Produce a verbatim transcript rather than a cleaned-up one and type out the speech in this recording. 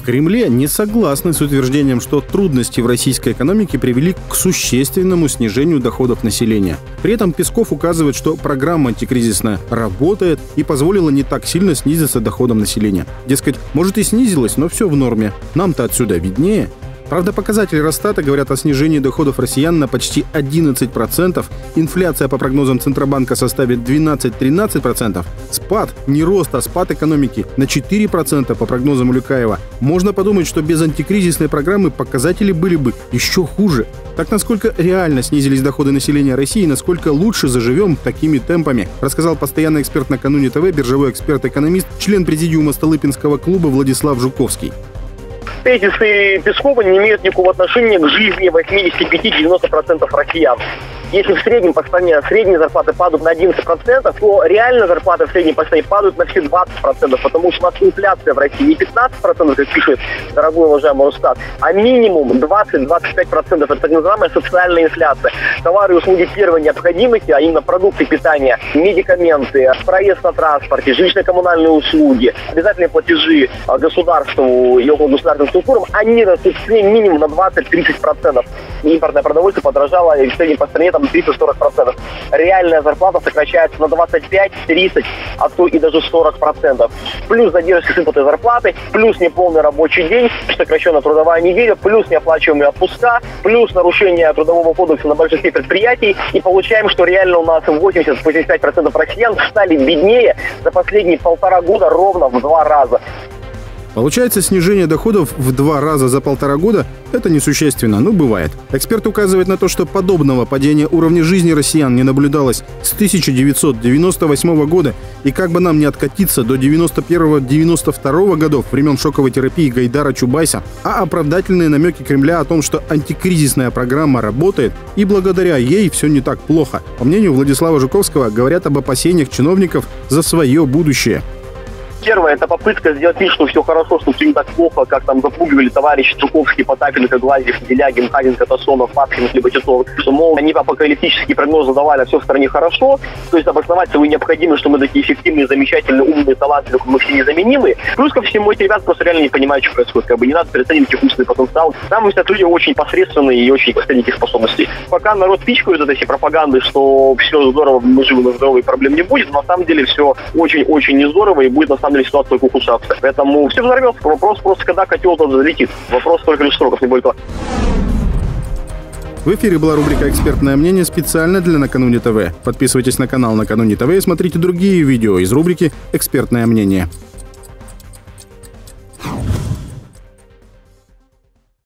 В Кремле не согласны с утверждением, что трудности в российской экономике привели к существенному снижению доходов населения. При этом Песков указывает, что программа антикризисная работает и позволила не так сильно снизиться доходам населения. Дескать, может и снизилось, но все в норме. Нам-то отсюда виднее. Правда, показатели Росстата говорят о снижении доходов россиян на почти одиннадцать процентов, инфляция по прогнозам Центробанка составит двенадцать-тринадцать процентов, спад, не рост, а спад экономики на четыре процента по прогнозам Улюкаева. Можно подумать, что без антикризисной программы показатели были бы еще хуже. Так насколько реально снизились доходы населения России, насколько лучше заживем такими темпами, рассказал постоянный эксперт «Накануне ТВ», биржевой эксперт-экономист, член президиума Столыпинского клуба Владислав Жуковский. Тезисы Пескова не имеют никакого отношения к жизни восемьдесят пять - девяносто процентов россиян. Если в среднем по стране средние зарплаты падают на одиннадцать процентов, то реально зарплаты в среднем по стране падают на все двадцать процентов, потому что у нас инфляция в России не пятнадцать процентов, как пишет дорогой уважаемый Росстат, а минимум двадцать - двадцать пять процентов. Это так называемая социальная инфляция. Товары и услуги первой необходимости, а именно продукты питания, медикаменты, проезд на транспорте, жилищно-коммунальные услуги, обязательные платежи государству и около государственным структурам, они растут в среднем минимум на двадцать - тридцать процентов. Импортное продовольствие подорожало в среднем по стране там тридцать - сорок процентов. Реальная зарплата сокращается на двадцать пять - тридцать, а то и даже сорок процентов. Плюс задержка с выплатой зарплаты, плюс неполный рабочий день, сокращенная трудовая неделя, плюс неоплачиваемые отпуска, плюс нарушение трудового кодекса на большинстве предприятий. И получаем, что реально у нас восемьдесят - восемьдесят пять процентов россиян стали беднее за последние полтора года ровно в два раза. Получается, снижение доходов в два раза за полтора года – это несущественно, но бывает. Эксперт указывает на то, что подобного падения уровня жизни россиян не наблюдалось с тысяча девятьсот девяносто восьмого года, и как бы нам не откатиться до девяносто первого - девяносто второго годов, времен шоковой терапии Гайдара-Чубайса, а оправдательные намеки Кремля о том, что антикризисная программа работает, и благодаря ей все не так плохо, по мнению Владислава Жуковского, говорят об опасениях чиновников за свое будущее. Первое – это попытка сделать вид, что все хорошо, что все не так плохо, как там запугивали товарищи Жуковский, Потапенко, Глазьев, Делягин, Хаденко, Тасонов, Папкин, либо Титов, что, мол, они апокалиптические прогнозы давали, а все в стране хорошо, то есть обосновать свою необходимость, что мы такие эффективные, замечательные, умные, талантливые, мы все незаменимые. Плюс ко всему, эти ребята просто реально не понимают, что происходит, как бы не надо переоценивать их умственный потенциал. Там есть люди очень посредственные и очень последних способностей. Пока народ пичкает этой всей пропаганды, что все здорово, мы живы, мы здоровы, проблем не будет, но на самом деле все очень-очень не здорово и будет на самом деле ситуация только ухудшаться. Поэтому все взорвется. Вопрос просто, когда котел тот залетит. Вопрос только лишь сроков, не более того. В эфире была рубрика «Экспертное мнение» специально для «Накануне ТВ». Подписывайтесь на канал «Накануне ТВ» и смотрите другие видео из рубрики «Экспертное мнение».